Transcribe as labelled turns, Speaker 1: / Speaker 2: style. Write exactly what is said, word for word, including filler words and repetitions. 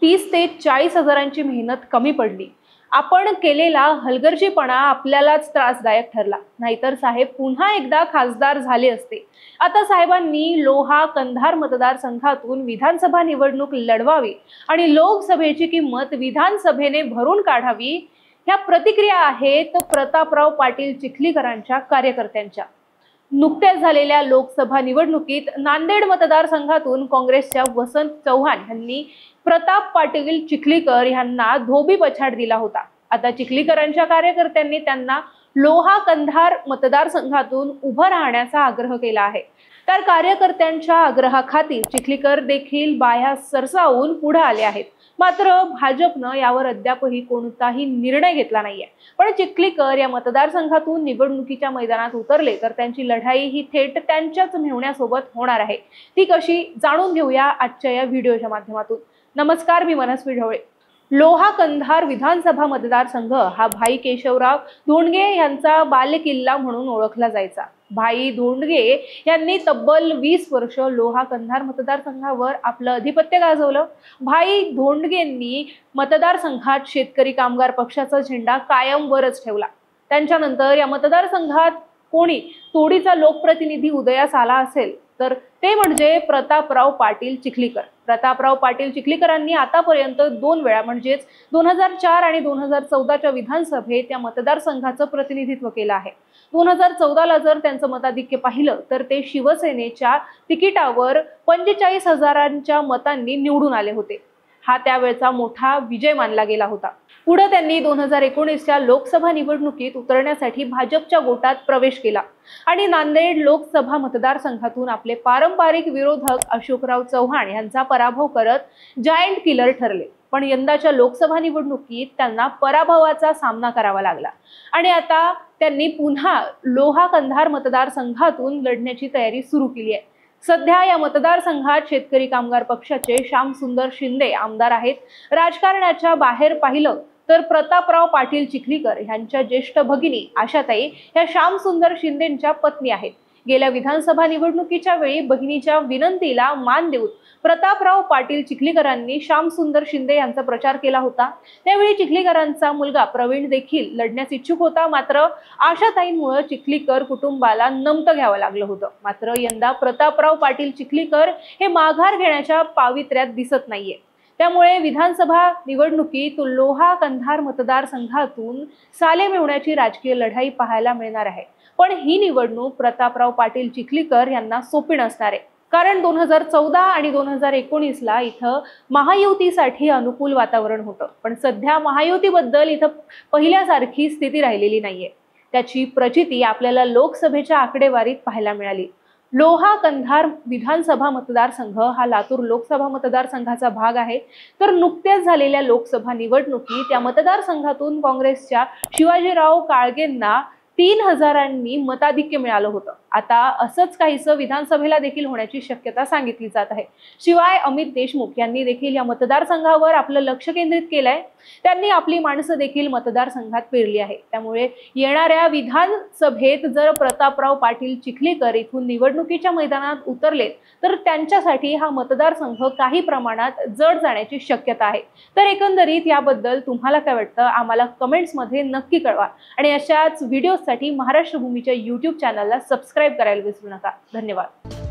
Speaker 1: तीस ते चाळीस हजारांची मेहनत कमी पडली। आपण केलेला हलगर्जीपणा आपल्यालाच त्रासदायक ठरला, नाहीतर साहेब पुन्हा एकदा खासदार झाले असते। आता साहेबांनी लोहा कंधार मतदारसंघातून विधानसभा निवडणूक लढवावी आणि लोकसभेची किंमत विधानसभेने भरून काढावी, ह्या प्रतिक्रिया आहेत प्रतापराव पाटील चिखलीकरांच्या कार्यकर्त्यांच्या। नुकत्याच झालेल्या लोकसभा निवडणुकीत नांदेड मतदारसंघातून काँग्रेसच्या वसंत चव्हाण यांनी प्रताप पाटील चिखलीकर यांना धोबी पछाड दिला होता। आता चिखलीकरांच्या कार्यकर्त्यांनी त्यांना लोहा कंधार मतदारसंघातून उभं राहण्याचा आग्रह केला आहे। तर कार्यकर्त्यांच्या आग्रहाखाती चिखलीकर देखील बाह्या सरसावून पुढे आले आहेत। मात्र भाजपनं यावर अद्यापही कोणताही निर्णय घेतला नाहीये। पण चिखलीकर या मतदारसंघातून निवडणुकीच्या मैदानात उतरले तर त्यांची लढाई ही थेट त्यांच्याच मेहुण्यासोबत होणार आहे। ती कशी जाणून घेऊया आजच्या या व्हिडिओच्या माध्यमातून। नमस्कार, मी मनस्वी ढवळे। लोहा कंधार विधानसभा मतदारसंघ हा भाई केशवराव धोंडगे यांचा बालेकिल्ला म्हणून ओळखला जायचा। भाई धोंडगे यांनी तब्बल वीस वर्ष लोहा कंधार मतदारसंघावर आपलं अधिपत्य गाजवलं। भाई धोंडगेंनी मतदारसंघात शेतकरी कामगार पक्षाचा झेंडा कायम वरच ठेवला। त्यांच्यानंतर या मतदारसंघात कोणी तोडीचा लोकप्रतिनिधी उदयास आला असेल तर ते म्हणजे प्रतापराव पाटील चिखलीकर। प्रतापराव पाटील चिखलीकरांनी आतापर्यंत दोन वेळा म्हणजेच दोन हजार चार आणि दोन हजार चौदाच्या विधानसभेत या मतदारसंघाचं प्रतिनिधित्व केलं आहे। दोन हजार चौदाला जर त्यांचं मताधिक्य पाहिलं तर ते शिवसेनेच्या तिकिटावर पंचेचाळीस हजारांच्या मतांनी निवडून आले होते। हा त्यावेळचा मोठा विजय मानला गेला होता। पुढे त्यांनी दोन हजार एकोणीसच्या लोकसभा निवडणुकीत उतरण्यासाठी भाजपच्या गोटात प्रवेश केला आणि नांदेड लोकसभा मतदारसंघातून आपले पारंपरिक विरोधक अशोकराव चव्हाण यांचा पराभव करत जायंट किलर ठरले। पण यंदाच्या लोकसभा निवडणुकीत त्यांना पराभवाचा सामना करावा लागला आणि आता त्यांनी पुन्हा लोहा कंधार मतदारसंघातून लढण्याची तयारी सुरू केली आहे। सध्या या मतदारसंघात शेतकरी कामगार पक्षाचे श्यामसुंदर शिंदे आमदार आहेत। राजकारणाच्या बाहेर पाहिलं तर प्रतापराव पाटील चिखलीकर यांच्या ज्येष्ठ भगिनी आशाताई या श्यामसुंदर शिंदेंच्या पत्नी आहेत। गेल्या विधानसभा निवडणुकीच्या वेळी बहिणीच्या विनंतीला मान देऊन प्रतापराव पाटील चिखलीकरांनी श्यामसुंदर शिंदे यांचा प्रचार केला होता। त्यावेळी चिखलीकरांचा मुलगा प्रवीण देखील लढण्यास इच्छुक होता। मात्र आशाताईंमुळे चिखलीकर कुटुंबाला नमतं घ्यावं लागलं होतं। मात्र यंदा प्रतापराव पाटील चिखलीकर हे माघार घेण्याच्या पावित्र्यात दिसत नाहीये। त्यामुळे विधानसभा निवडणुकीत लोहा कंधार मतदारसंघातून साले मिळवण्याची राजकीय लढाई पाहायला मिळणार आहे। पण ही निवडणूक प्रतापराव पाटील चिखलीकर यांना सोपी नसणार आहे, कारण दोन हजार चौदा आणि दोन हजार एकोणीसला इथं महायुतीसाठी अनुकूल वातावरण होतं। पण सध्या महायुतीबद्दल इथं पहिल्यासारखी स्थिती राहिलेली नाहीये। त्याची प्रचिती आपल्याला लोकसभेच्या आकडेवारीत पाहायला मिळाली। लोहा कंधार विधानसभा मतदारसंघ हा लातूर लोकसभा मतदारसंघाचा भाग आहे। तर नुकत्याच झालेल्या लोकसभा निवडणुकीत या मतदारसंघातून काँग्रेसच्या शिवाजीराव काळगेंना तीन हजारांनी मताधिक्य मिळालं होतं। आता असंच काहीसं विधानसभेला देखील होण्याची शक्यता सांगितली जात आहे। शिवाय अमित देशमुख यांनी देखील या मतदारसंघावर आपलं लक्ष केंद्रित केलंय। त्यांनी आपली माणसं देखील मतदारसंघात पेरली आहे। त्यामुळे येणाऱ्या विधानसभेत जर प्रतापराव पाटील चिखलीकर इथून निवडणुकीच्या मैदानात उतरले तर त्यांच्यासाठी हा मतदारसंघ काही प्रमाणात जड जाण्याची शक्यता आहे। तर एकंदरीत याबद्दल तुम्हाला काय वाटतं आम्हाला कमेंट्समध्ये नक्की कळवा आणि अशाच व्हिडिओसाठी महाराष्ट्र भूमीच्या यूट्यूब चॅनलला सबस्क्राईब करायला विसरू नका। धन्यवाद।